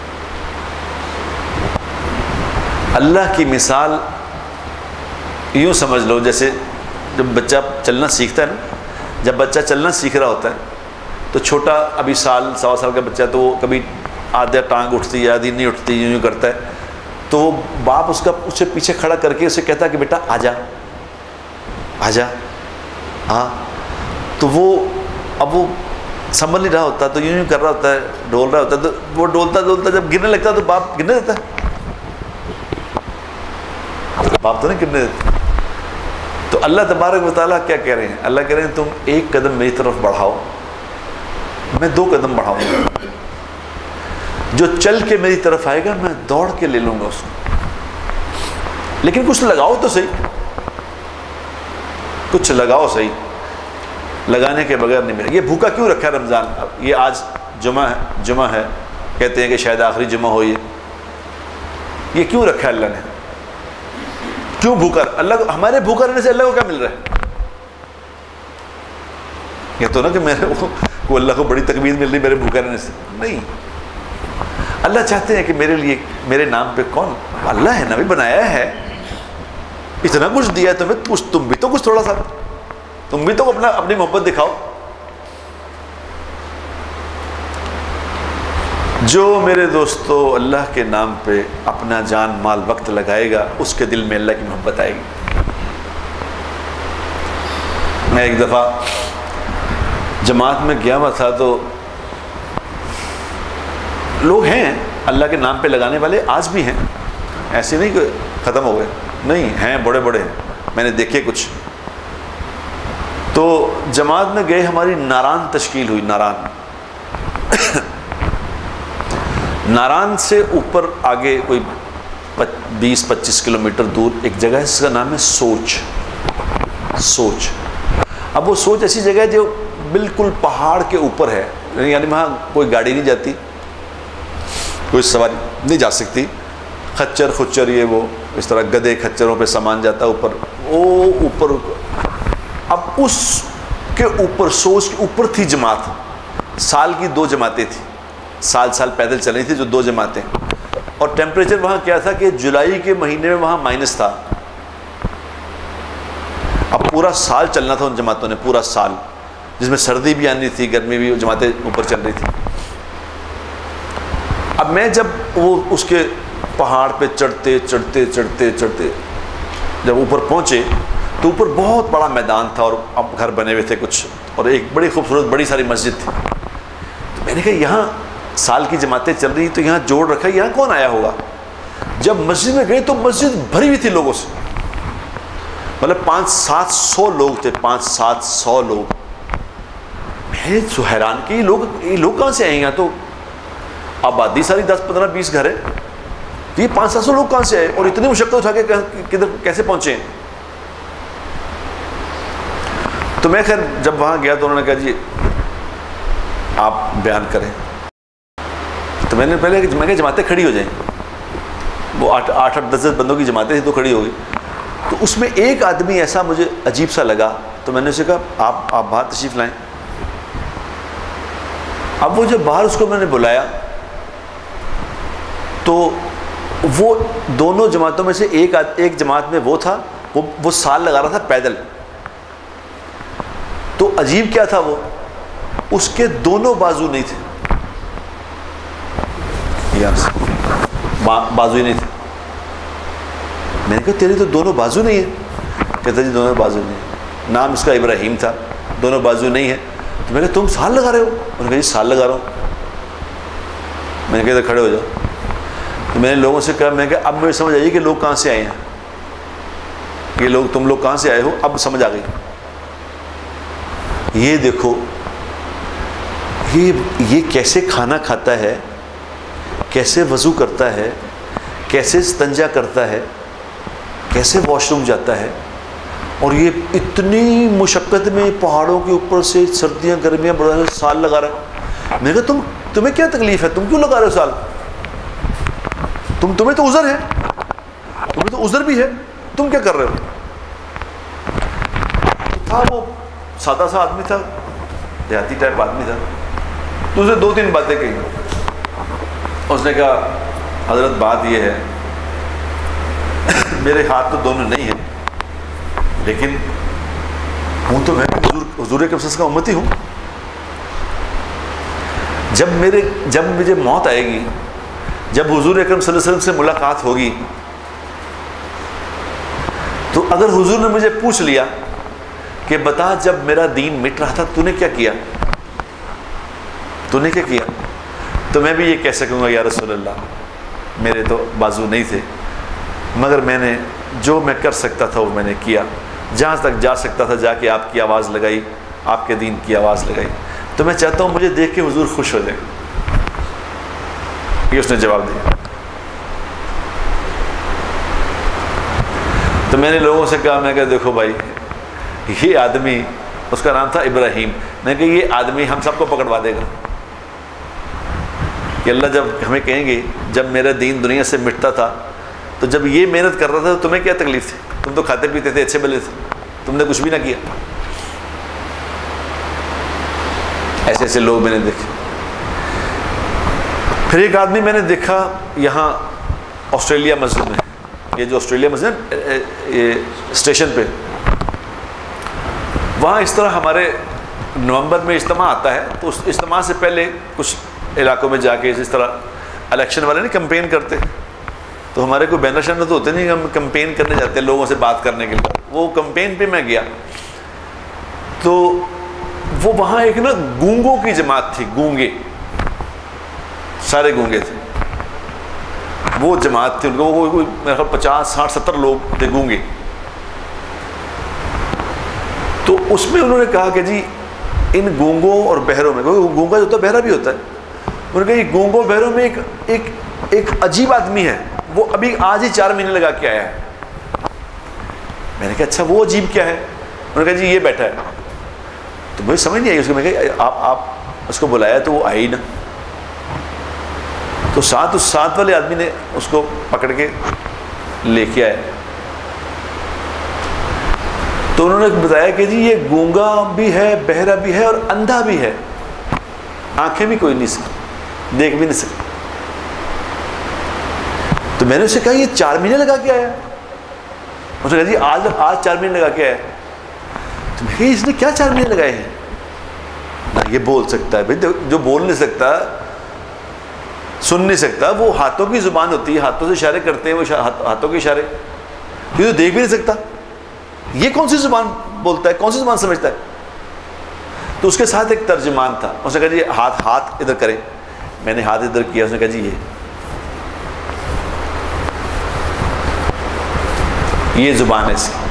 اللہ کی مثال یوں سمجھ لو جیسے جب بچہ چلنا سیکھتا ہے نا، جب بچہ چلنا سیکھ رہا ہوتا ہے تو چھوٹا ابھی سال سوا سال کا بچہ تو وہ کبھی آدھا ٹانگ اٹھتی ہے آدھی نہیں اٹھتی، یوں یوں کرتا ہے، تو وہ باپ اس کا اسے پیچھے کھڑا کر کے اسے کہتا کہ بیٹا آ جا آ جا ہاں. تو وہ اب وہ سنبھل نہیں رہا ہوتا تو یوں یوں کر رہا ہوتا ہے, ڈول رہا ہوتا ہے, تو وہ ڈولتا ڈولتا جب گرنے لگتا ہے تو باپ گرنے دیتا ہے؟ باپ تو نہیں گرنے دیتا. تو اللہ تبارک و تعالیٰ کیا کہہ رہے ہیں؟ اللہ کہہ رہے ہیں تم ایک قدم میری طرف بڑھاؤ, میں دو قدم بڑھاؤں گا. جو چل کے میری طرف آئے گا میں دوڑ کے لے لوں گا اس کو. لیکن کچھ لگاؤ تو صحیح, کچھ لگاؤ صحیح. لگانے کے بغیر نہیں ملے. یہ بھوکا کیوں رکھا ہے رمضان؟ یہ آج جمعہ ہے, جمعہ ہے کہتے ہیں کہ شاید آخری جمعہ ہو, یہ یہ کیوں رکھا ہے اللہ نے؟ کیوں بھوکا؟ اللہ کو, ہمارے بھوکا رہنے سے اللہ کو کیا مل رہا ہے؟ یہ تو نا کہ میرے کو اللہ کو بڑی تکمیل مل رہی میرے بھوکا رہنے سے, نہیں. اللہ چاہتے ہیں کہ میرے لیے, میرے نام پہ کون اللہ ہے نا, بھی بنایا ہے, اتنا کچھ دیا ہے تمہیں, کچھ تم بھی تو کچھ تھوڑا سا, تم بھی تو اپنا اپنی محبت دکھاؤ. جو میرے دوستو اللہ کے نام پہ اپنا جان مال وقت لگائے گا اس کے دل میں اللہ کی محبت آئے گی. میں ایک دفعہ جماعت میں گیا ہوا تھا, تو لوگ ہیں اللہ کے نام پہ لگانے والے, آج بھی ہیں, ایسے نہیں کہ ختم ہو گئے, نہیں ہیں, بڑے بڑے ہیں, میں نے دیکھے کچھ. تو جماعت میں گئے, ہماری ناران تشکیل ہوئی. ناران ناران سے اوپر آگے کوئی بیس پچیس کلومیٹر دور ایک جگہ ہے, اس کا نام ہے سوچ. سوچ اب وہ سوچ ایسی جگہ ہے جو بالکل پہاڑ کے اوپر ہے, یعنی وہاں کوئی گاڑی نہیں جاتی, کوئی سواری نہیں جا سکتی, خچر خچر یہ وہ اس طرح گدے کھچروں پہ سامان جاتا ہے اوپر, وہ اوپر. اب اس کے اوپر, سوچ کے اوپر تھی جماعت. سال کی دو جماعتیں تھیں, سال سال پیدل چل رہی تھی جو دو جماعتیں. اور ٹیمپریچر وہاں کیا تھا کہ جولائی کے مہینے میں وہاں مائنس تھا. اب پورا سال چلنا تھا ان جماعتوں نے, پورا سال, جس میں سردی بھی آنی تھی, گرمی بھی, جماعتیں اوپر چل رہی تھی. اب میں جب وہ اس کے پہاڑ پہ چڑھتے چڑھتے چڑھتے چڑھتے جب اوپر پہنچے تو اوپر بہت بڑا میدان تھا, اور اب گھر بنے ہوئے تھے کچھ, اور ایک بڑی خوبصورت بڑی ساری مسجد تھی. تو میں نے کہا یہاں سال کی جماعتیں چل رہی تو یہاں جوڑ رکھا, یہاں کون آیا ہوگا؟ جب مسجد میں گئے تو مسجد بھری ہوئی تھی لوگوں سے, مطلب پانچ سات سو لوگ تھے, پانچ سات سو لوگ. میں تو حیران کہ یہ لوگ یہ لوگ کہاں سے آئیں گے؟ تو آبادی ساری دس پندرہ بیس گھر ہے, تو یہ پانچ سات سو لوگ کہاں سے آئے اور اتنی مشقت اٹھا کے کدھر کیسے پہنچے؟ تو میں خیر جب وہاں گیا تو انہوں نے کہا جی آپ بیان کریں. تو میں نے پہلے میں کہ جماعتیں کھڑی ہو جائیں, وہ آٹھ آٹھ آٹھ دس دس بندوں کی جماعتیں تھیں تو کھڑی ہو گئی. تو اس میں ایک آدمی ایسا مجھے عجیب سا لگا, تو میں نے اسے کہا آپ آپ باہر تشریف لائیں. اب وہ جب باہر اس کو میں نے بلایا تو وہ دونوں جماعتوں میں سے ایک ایک جماعت میں وہ تھا, وہ وہ سال لگا رہا تھا پیدل. تو عجیب کیا تھا, وہ اس کے دونوں بازو نہیں تھے, بازو ہی نہیں تھے. میں نے کہا تیرے تو دونوں بازو نہیں ہیں. کہتا جی دونوں بازو نہیں ہیں. نام اس کا ابراہیم تھا, دونوں بازو نہیں ہیں. تو میں نے کہا تم سال لگا رہے ہو؟ انہوں نے کہا جی سال لگا رہا ہوں. میں نے کہا تو کھڑے ہو جاؤ. تو میں نے لوگوں سے کہا, میں نے کہا اب مجھے سمجھ آئیے کہ لوگ کہاں سے آئے ہیں, یہ لوگ تم لوگ کہاں سے آئے ہو, اب سمجھ آ گئی. یہ دیکھو یہ یہ کیسے کھانا کھاتا ہے, کیسے وضو کرتا ہے, کیسے استنجا کرتا ہے, کیسے واش روم جاتا ہے, اور یہ اتنی مشقت میں پہاڑوں کے اوپر سے سردیاں گرمیاں بڑا سال لگا رہا ہے. میں نے کہا تم تمہیں کیا تکلیف ہے, تم کیوں لگا رہے ہو سال؟ تم تمہیں تو عذر ہے, تمہیں تو عذر بھی ہے, تم کیا کر رہے ہو؟ تھا وہ سادہ سا آدمی تھا, دیہاتی ٹائپ آدمی تھا. تو اسے دو تین باتیں کہیں. اس نے کہا حضرت بات یہ ہے, میرے ہاتھ تو دونوں نہیں ہیں, لیکن ہوں تو میں حضور حضور کے وسط کا امتی ہوں. جب میرے جب مجھے موت آئے گی جب حضور اکرم صلی اللہ علیہ وسلم سے ملاقات ہوگی تو اگر حضور نے مجھے پوچھ لیا کہ بتا جب میرا دین مٹ رہا تھا تو نے کیا کیا تو نے کیا کیا تو میں بھی یہ کہہ سکوں گا یا رسول اللہ میرے تو بازو نہیں تھے، مگر میں نے جو میں کر سکتا تھا وہ میں نے کیا، جہاں تک جا سکتا تھا جا کے آپ کی آواز لگائی، آپ کے دین کی آواز لگائی، تو میں چاہتا ہوں مجھے دیکھ کے حضور خوش ہو جائیں۔ یہ اس نے جواب دیا۔ تو میں نے لوگوں سے کہا، میں کہا دیکھو بھائی یہ آدمی، اس کا نام تھا ابراہیم، میں کہا یہ آدمی ہم سب کو پکڑوا دے گا کہ اللہ جب ہمیں کہیں گے جب میرا دین دنیا سے مٹتا تھا تو جب یہ محنت کر رہا تھا تو تمہیں کیا تکلیف تھی؟ تم تو کھاتے پیتے تھے، اچھے بلے تھے، تم نے کچھ بھی نہ کیا۔ ایسے ایسے لوگ میں نے دیکھے۔ پھر ایک آدمی میں نے دیکھا یہاں آسٹریلیا مسجد میں، یہ جو آسٹریلیا مسجد ہے اسٹیشن پہ، وہاں اس طرح ہمارے نومبر میں اجتماع آتا ہے، تو اس اجتماع سے پہلے کچھ علاقوں میں جا کے اس طرح الیکشن والے نہیں کمپین کرتے، تو ہمارے کوئی بینر شینر تو ہوتے نہیں، ہم کمپین کرنے جاتے ہیں لوگوں سے بات کرنے کے لیے۔ وہ کمپین پہ میں گیا تو وہ وہاں ایک نا گونگوں کی جماعت تھی، گونگے، سارے گونگے تھے، وہ جماعت تھی ان کو، وہ میرے خیال پچاس ساٹھ ستر لوگ تھے گونگے۔ تو اس میں انہوں نے کہا کہ جی ان گونگوں اور بہروں میں، گونگا جو ہوتا ہے بہرا بھی ہوتا ہے، انہوں نے کہا یہ گونگوں بہروں میں ایک ایک ایک عجیب آدمی ہے، وہ ابھی آج ہی چار مہینے لگا کے آیا ہے۔ میں نے کہا اچھا وہ عجیب کیا ہے؟ انہوں نے کہا جی یہ بیٹھا ہے۔ تو مجھے سمجھ نہیں آئی اس کو، میں کہا آپ آپ اس کو بلایا تو وہ آئی نا، تو ساتھ اس ساتھ والے آدمی نے اس کو پکڑ کے لے کے آئے۔ تو انہوں نے بتایا کہ جی یہ گونگا بھی ہے، بہرا بھی ہے اور اندھا بھی ہے، آنکھیں بھی کوئی نہیں سکتی، دیکھ بھی نہیں سکتی۔ تو میں نے اسے کہا یہ چار مہینے لگا کے آیا؟ اس نے کہا جی آج آج چار مہینے لگا کے آیا۔ تو میں کہا اس نے کیا چار مہینے لگائے ہیں؟ نہ یہ بول سکتا ہے، بھائی جو بول نہیں سکتا، سن نہیں سکتا، وہ ہاتھوں کی زبان ہوتی ہے، ہاتھوں سے اشارے کرتے ہیں، وہ ہاتھوں کے اشارے، یہ تو دیکھ بھی نہیں سکتا، یہ کون سی زبان بولتا ہے، کون سی زبان سمجھتا ہے؟ تو اس کے ساتھ ایک ترجمان تھا، اس نے کہا جی ہاتھ ہاتھ ادھر کریں۔ میں نے ہاتھ ادھر کیا، اس نے کہا جی یہ یہ زبان ہے اس کی۔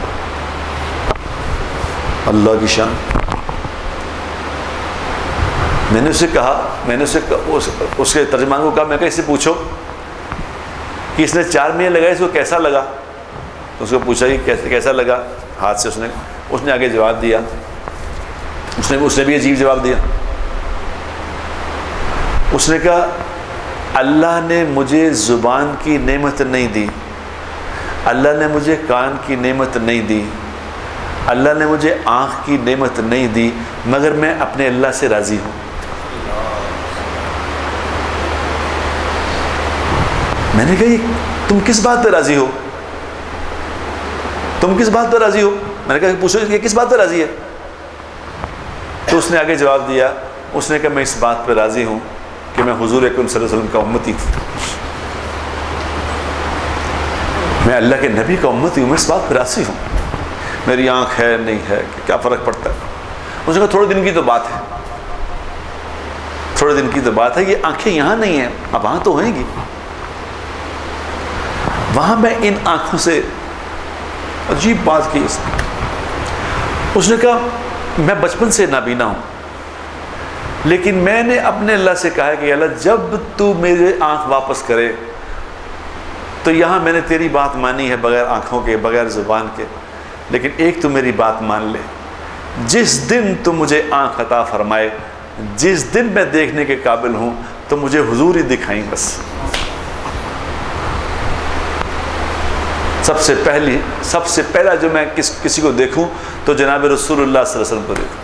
اللہ کی شان۔ میں نے اسے کہا، میں نے اسے اس کے ترجمان کو کہا، میں کہا اس سے پوچھو کہ اس نے چار مہینے لگائے، اس کو کیسا لگا؟ تو اس کو پوچھا کہ کیسے کیسا لگا ہاتھ سے، اس نے اس نے آگے جواب دیا، اس نے اس نے بھی عجیب جواب دیا۔ اس نے کہا اللہ نے مجھے زبان کی نعمت نہیں دی، اللہ نے مجھے کان کی نعمت نہیں دی، اللہ نے مجھے آنکھ کی نعمت نہیں دی، مگر میں اپنے اللہ سے راضی ہوں۔ میں نے کہا تم کس بات پہ راضی ہو؟ تم کس بات پہ راضی ہو؟ میں نے کہا پوچھو یہ کس بات پہ راضی ہے؟ تو اس نے آگے جواب دیا، اس نے کہا میں اس بات پہ راضی ہوں کہ میں حضور اکرم صلی اللہ علیہ وسلم کا امتی ہوں، میں اللہ کے نبی کا امتی ہوں، میں اس بات پہ راضی ہوں، میری آنکھ ہے نہیں ہے کیا فرق پڑتا ہے؟ اس نے کہا تھوڑے دن کی تو بات ہے، تھوڑے دن کی تو بات ہے، یہ آنکھیں یہاں نہیں ہیں، اب وہاں تو ہوئیں گی، وہاں میں ان آنکھوں سے عجیب بات کی۔ اس نے کہا میں بچپن سے نابینا ہوں، لیکن میں نے اپنے اللہ سے کہا کہ اللہ جب تو میرے آنکھ واپس کرے تو یہاں میں نے تیری بات مانی ہے بغیر آنکھوں کے، بغیر زبان کے، لیکن ایک تو میری بات مان لے، جس دن تو مجھے آنکھ عطا فرمائے، جس دن میں دیکھنے کے قابل ہوں تو مجھے حضور ہی دکھائیں بس۔ سب سے پہلی سب سے پہلا جو میں کس کسی کو دیکھوں تو جناب رسول اللہ صلی اللہ علیہ وسلم کو دیکھوں۔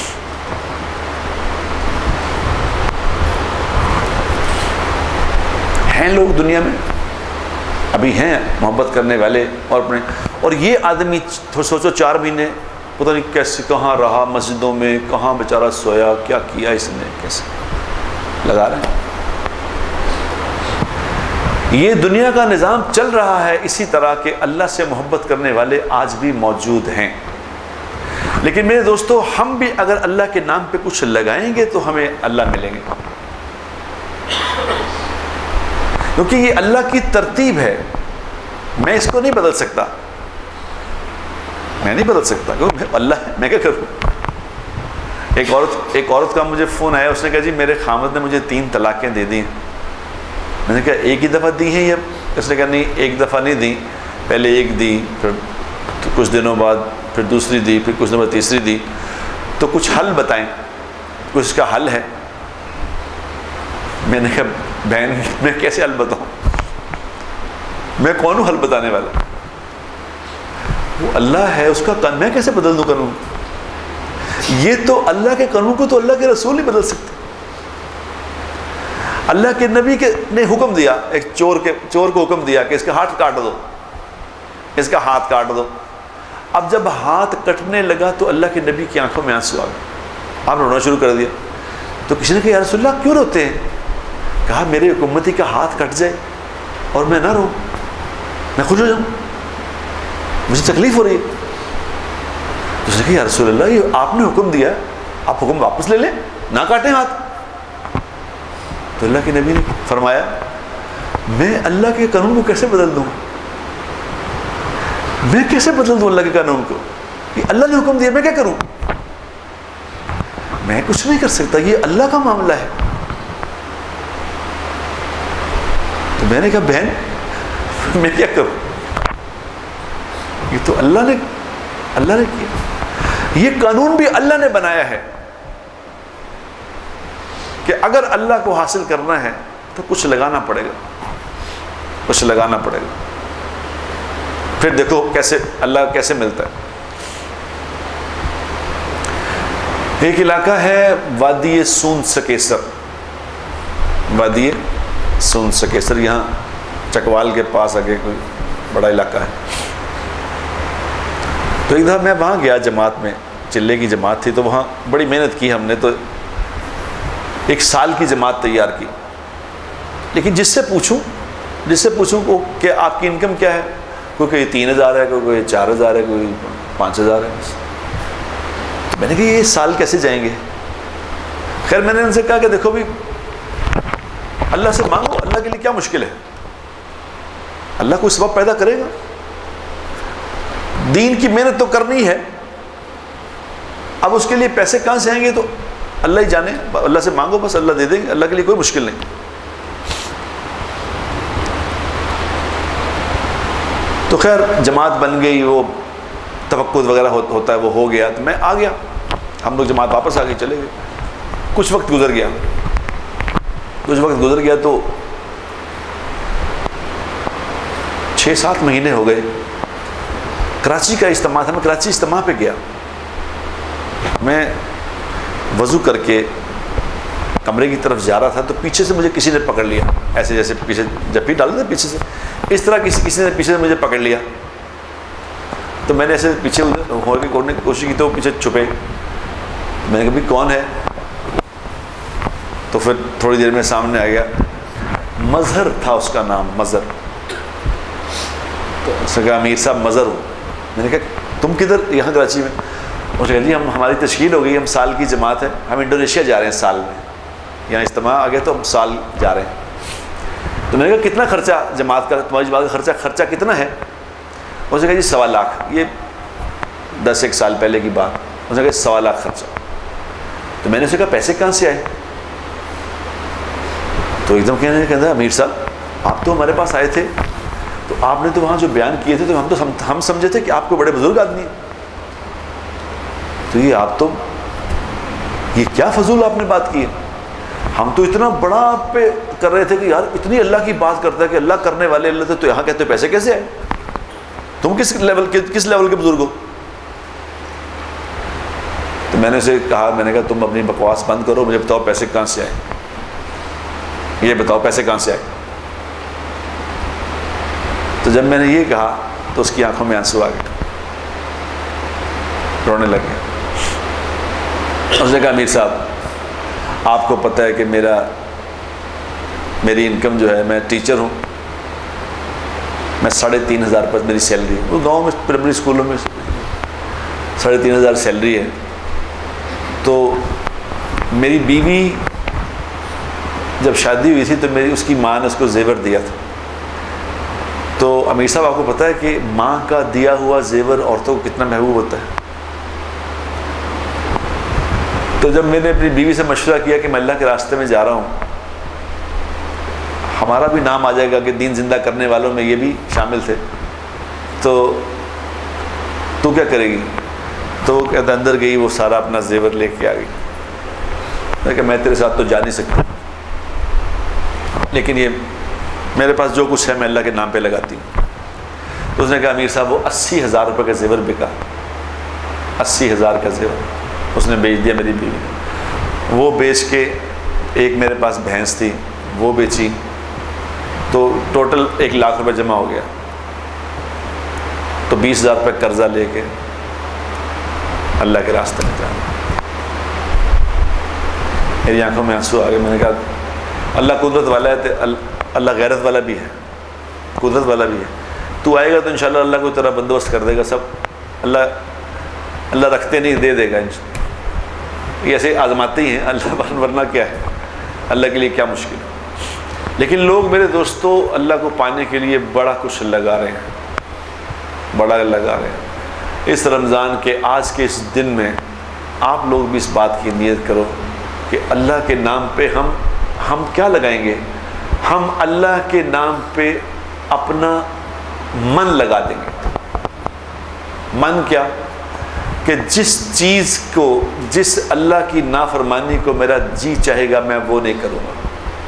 ہیں لوگ دنیا میں ابھی ہیں محبت کرنے والے، اور اپنے اور یہ آدمی سوچو چار مہینے پتہ نہیں کیسے کہاں رہا، مسجدوں میں کہاں بیچارہ سویا، کیا کیا اس نے، کیسے لگا رہے ہیں۔ یہ دنیا کا نظام چل رہا ہے اسی طرح کہ اللہ سے محبت کرنے والے آج بھی موجود ہیں، لیکن میرے دوستو ہم بھی اگر اللہ کے نام پہ کچھ لگائیں گے تو ہمیں اللہ ملیں گے، کیونکہ یہ اللہ کی ترتیب ہے، میں اس کو نہیں بدل سکتا، میں نہیں بدل سکتا کیونکہ اللہ ہے، میں کیا کروں؟ ایک عورت ایک عورت کا مجھے فون آیا، اس نے کہا جی میرے خامد نے مجھے تین طلاقیں دے دی ہیں۔ میں نے کہا ایک ہی دفعہ دی ہیں یا؟ اس نے کہا نہیں ایک دفعہ نہیں دی، پہلے ایک دی، پھر کچھ دنوں بعد پھر دوسری دی، پھر کچھ دنوں بعد تیسری دی، تو کچھ حل بتائیں، کچھ اس کا حل ہے؟ میں نے کہا بہن میں کیسے حل بتاؤں، میں کون ہوں حل بتانے والا؟ وہ اللہ ہے، اس کا قانون میں کیسے بدل دوں قانون؟ یہ تو اللہ کے قانون کو تو اللہ کے رسول نہیں بدل سکتے۔ اللہ کے نبی کے نے حکم دیا، ایک چور کے چور کو حکم دیا کہ اس کا ہاتھ کاٹ دو، اس کا ہاتھ کاٹ دو۔ اب جب ہاتھ کٹنے لگا تو اللہ کے نبی کی آنکھوں میں آنسو آ گئے، آپ نے رونا شروع کر دیا۔ تو کسی نے کہا یا رسول اللہ کیوں روتے ہیں؟ کہا میرے حکومتی کا ہاتھ کٹ جائے اور میں نہ رو، میں خوش ہو جاؤں، مجھے تکلیف ہو رہی ہے۔ تو اس نے کہا یا رسول اللہ یہ آپ نے حکم دیا، آپ حکم واپس لے لیں، نہ کاٹیں ہاتھ۔ تو اللہ کے نبی نے فرمایا میں اللہ کے قانون کو کیسے بدل دوں؟ میں کیسے بدل دوں اللہ کے قانون کو؟ یہ اللہ نے حکم دیا، میں کیا کروں؟ میں کچھ نہیں کر سکتا، یہ اللہ کا معاملہ ہے۔ تو میں نے کہا بہن میں کیا کروں، یہ تو اللہ نے اللہ نے کیا، یہ قانون بھی اللہ نے بنایا ہے کہ اگر اللہ کو حاصل کرنا ہے تو کچھ لگانا پڑے گا، کچھ لگانا پڑے گا۔ پھر دیکھو کیسے اللہ کیسے ملتا ہے۔ ایک علاقہ ہے وادی سون سکیسر، وادی سون سکیسر، یہاں چکوال کے پاس آگے کوئی بڑا علاقہ ہے۔ تو ایک دفعہ میں وہاں گیا جماعت میں، چلے کی جماعت تھی، تو وہاں بڑی محنت کی ہم نے، تو ایک سال کی جماعت تیار کی۔ لیکن جس سے پوچھوں جس سے پوچھوں کہ آپ کی انکم کیا ہے، کوئی کوئی تین ہزار ہے، کوئی کوئی چار ہزار ہے، کوئی پانچ ہزار ہے۔ میں نے کہا یہ سال کیسے جائیں گے؟ خیر میں نے ان سے کہا کہ دیکھو بھی اللہ سے مانگو، اللہ کے لیے کیا مشکل ہے، اللہ کوئی سبب پیدا کرے گا، دین کی محنت تو کرنی ہے، اب اس کے لیے پیسے کہاں سے آئیں گے تو اللہ ہی جانے، اللہ سے مانگو بس اللہ دے دیں گے، اللہ کے لیے کوئی مشکل نہیں۔ تو خیر جماعت بن گئی، وہ توقع وغیرہ ہوتا ہے وہ ہو گیا، تو میں آ گیا، ہم لوگ جماعت واپس آ گئی، چلے گئے۔ کچھ وقت گزر گیا کچھ وقت گزر گیا تو چھ سات مہینے ہو گئے، کراچی کا اجتماع تھا، میں کراچی اجتماع پہ گیا، میں وضو کر کے کمرے کی طرف جا رہا تھا تو پیچھے سے مجھے کسی نے پکڑ لیا، ایسے جیسے پیچھے جپی ڈال دے پیچھے سے، اس طرح کسی کسی نے پیچھے سے مجھے پکڑ لیا۔ تو میں نے ایسے پیچھے ہو کے کوڑنے کی کوشش کی تو وہ پیچھے چھپے، میں نے کہا بھی کون ہے؟ تو پھر تھوڑی دیر میں سامنے آ گیا، مظہر تھا اس کا نام، مظہر۔ تو اس نے کہا امیر صاحب مظہر ہوں۔ میں نے کہا تم کدھر؟ یہاں کراچی میں۔ اس نے کہا جی ہم ہماری تشکیل ہو گئی، ہم سال کی جماعت ہے، ہم انڈونیشیا جا رہے ہیں سال میں، یہاں اجتماع آ گیا تو ہم سال جا رہے ہیں۔ تو میں نے کہا کتنا خرچہ جماعت کا، تمہاری جماعت کا خرچہ خرچہ کتنا ہے؟ اس نے کہا جی سوا لاکھ، یہ دس ایک سال پہلے کی بات۔ اس نے کہا سوا لاکھ خرچہ۔ تو میں نے اسے کہا پیسے کہاں سے آئے؟ تو ایک دم کہنے کہتا امیر صاحب آپ تو ہمارے پاس آئے تھے، تو آپ نے تو وہاں جو بیان کیے تھے تو ہم تو ہم سمجھے تھے کہ آپ کو بڑے بزرگ آدمی ہیں، تو یہ آپ تو یہ کیا فضول آپ نے بات کی ہے؟ ہم تو اتنا بڑا آپ پہ کر رہے تھے کہ یار اتنی اللہ کی بات کرتا ہے کہ اللہ کرنے والے اللہ تھے، تو یہاں کہتے پیسے کیسے آئے؟ تم کس لیول کے کس لیول کے بزرگ ہو؟ تو میں نے اسے کہا، میں نے کہا تم اپنی بکواس بند کرو، مجھے بتاؤ پیسے کہاں سے آئے، یہ بتاؤ پیسے کہاں سے آئے۔ تو جب میں نے یہ کہا تو اس کی آنکھوں میں آنسو آ گئے، رونے لگ گیا۔ اس نے کہا امیر صاحب آپ کو پتہ ہے کہ میرا میری انکم جو ہے، میں ٹیچر ہوں، میں ساڑھے تین ہزار پر میری سیلری ہے، وہ گاؤں میں پرائمری اسکولوں میں ساڑھے تین ہزار سیلری ہے. تو میری بیوی جب شادی ہوئی تھی تو میری اس کی ماں نے اس کو زیور دیا تھا. تو امیر صاحب آپ کو پتہ ہے کہ ماں کا دیا ہوا زیور عورتوں کو کتنا محبوب ہوتا ہے. تو جب میں نے اپنی بیوی سے مشورہ کیا کہ میں اللہ کے راستے میں جا رہا ہوں، ہمارا بھی نام آ جائے گا کہ دین زندہ کرنے والوں میں یہ بھی شامل تھے، تو تو کیا کرے گی؟ تو وہ کہتا اندر گئی، وہ سارا اپنا زیور لے کے آ گئی. میں کہ میں تیرے ساتھ تو جا نہیں سکتا، لیکن یہ میرے پاس جو کچھ ہے میں اللہ کے نام پہ لگاتی ہوں. تو اس نے کہا امیر صاحب وہ اسی ہزار روپے کا زیور بکا، اسی ہزار کا زیور اس نے بیچ دیا میری بیوی نے. وہ بیچ کے ایک میرے پاس بھینس تھی وہ بیچی، تو ٹوٹل ایک لاکھ روپے جمع ہو گیا. تو بیس ہزار روپے قرضہ لے کے اللہ کے راستے میں جانا. میری آنکھوں میں آنسو آ گئے. میں نے کہا اللہ قدرت والا ہے، اللہ غیرت والا بھی ہے، قدرت والا بھی ہے. تو آئے گا تو انشاءاللہ اللہ کو تیرا بندوبست کر دے گا سب. اللہ اللہ رکھتے نہیں دے دے گا. یہ ایسے آزماتے ہی ہیں اللہ، ورنہ کیا ہے، اللہ کے لیے کیا مشکل ہے. لیکن لوگ میرے دوستو اللہ کو پانے کے لیے بڑا کچھ لگا رہے ہیں، بڑا لگا رہے ہیں. اس رمضان کے آج کے اس دن میں آپ لوگ بھی اس بات کی نیت کرو کہ اللہ کے نام پہ ہم ہم کیا لگائیں گے؟ ہم اللہ کے نام پہ اپنا من لگا دیں گے. من کیا؟ کہ جس چیز کو، جس اللہ کی نافرمانی کو میرا جی چاہے گا میں وہ نہیں کروں گا.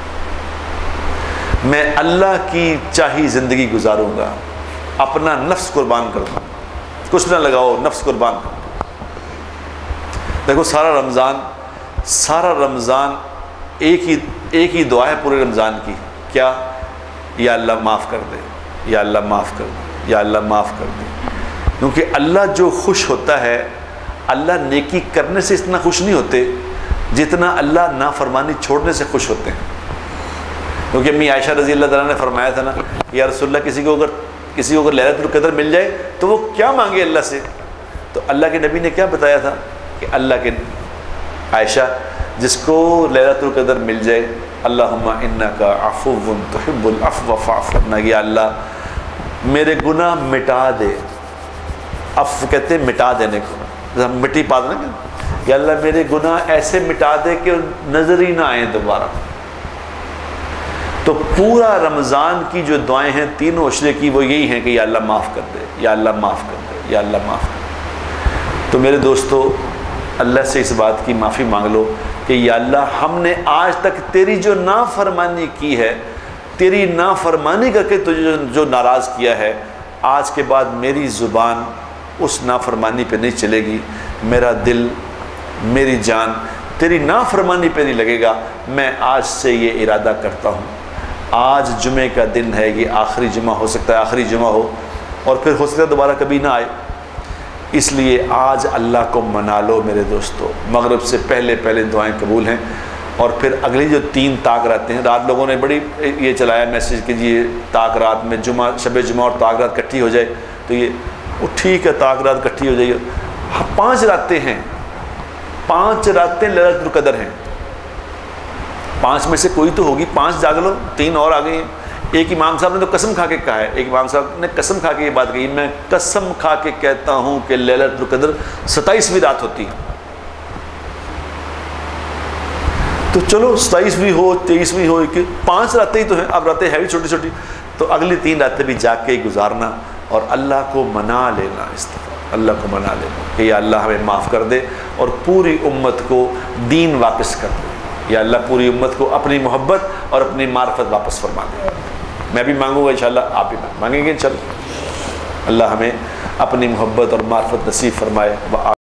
میں اللہ کی چاہی زندگی گزاروں گا، اپنا نفس قربان کروں گا. کچھ نہ لگاؤ، نفس قربان کرو. دیکھو سارا رمضان سارا رمضان ایک ہی ایک ہی دعا ہے پورے رمضان کی. کیا؟ یا اللہ معاف کر دے، یا اللہ معاف کر دے، یا اللہ معاف کر دے. کیونکہ اللہ جو خوش ہوتا ہے، اللہ نیکی کرنے سے اتنا خوش نہیں ہوتے جتنا اللہ نافرمانی چھوڑنے سے خوش ہوتے ہیں. کیونکہ امی عائشہ رضی اللہ تعالیٰ نے فرمایا تھا نا، یا رسول اللہ کسی کو اگر کسی کو اگر لیلۃ القدر مل جائے تو وہ کیا مانگے اللہ سے؟ تو اللہ کے نبی نے کیا بتایا تھا کہ اللہ کے عائشہ جس کو لیلۃ القدر مل جائے، اللہم انکا عفو تحب العفو فاعف عنا، یا اللہ میرے گناہ مٹا دے. عفو کہتے ہیں مٹا دینے کو، ہم مٹی پا دیں، یا اللہ میرے گناہ ایسے مٹا دے کہ نظر ہی نہ آئیں دوبارہ. تو پورا رمضان کی جو دعائیں ہیں تینوں عشرے کی وہ یہی ہیں کہ یا اللہ معاف کر دے، یا اللہ معاف کر دے، یا اللہ معاف کر دے. تو میرے دوستو اللہ سے اس بات کی معافی مانگ لو کہ یا اللہ ہم نے آج تک تیری جو نافرمانی کی ہے، تیری نافرمانی کر کے تجھے جو ناراض کیا ہے، آج کے بعد میری زبان اس نافرمانی پہ نہیں چلے گی، میرا دل میری جان تیری نافرمانی پہ نہیں لگے گا. میں آج سے یہ ارادہ کرتا ہوں. آج جمعے کا دن ہے، یہ آخری جمعہ ہو سکتا ہے، آخری جمعہ ہو اور پھر ہو سکتا ہے دوبارہ کبھی نہ آئے. اس لیے آج اللہ کو منا لو میرے دوستو. مغرب سے پہلے پہلے دعائیں قبول ہیں. اور پھر اگلی جو تین طاق راتیں ہیں، رات لوگوں نے بڑی یہ چلایا میسیج کہ جی طاق رات میں جمعہ شب جمعہ اور طاق رات کٹھی ہو جائے، تو یہ وہ ٹھیک ہے، طاق رات کٹھی ہو جائے. پانچ راتیں ہیں، پانچ راتیں لیلۃ القدر ہیں. پانچ میں سے کوئی تو ہوگی، پانچ جاگ لو. تین اور آ گئی ہیں. ایک امام صاحب نے تو قسم کھا کے کہا ہے، ایک امام صاحب نے قسم کھا کے یہ بات کہی، میں قسم کھا کے کہتا ہوں کہ لیلۃ القدر ستائیسویں رات ہوتی ہے. تو چلو ستائیسویں ہو، تیئیسویں ہو، پانچ راتیں ہی تو ہیں. اب راتیں ہے بھی چھوٹی چھوٹی، تو اگلی تین راتیں بھی جاگ کے ہی گزارنا اور اللہ کو منا لینا. اس دفعہ اللہ کو منا لینا کہ یا اللہ ہمیں معاف کر دے اور پوری امت کو دین واپس کر دے. یا اللہ پوری امت کو اپنی محبت اور اپنی معرفت واپس فرما دے. میں بھی مانگوں گا انشاءاللہ، آپ بھی مانگیں گے انشاءاللہ. اللہ ہمیں اپنی محبت اور معرفت نصیب فرمائے.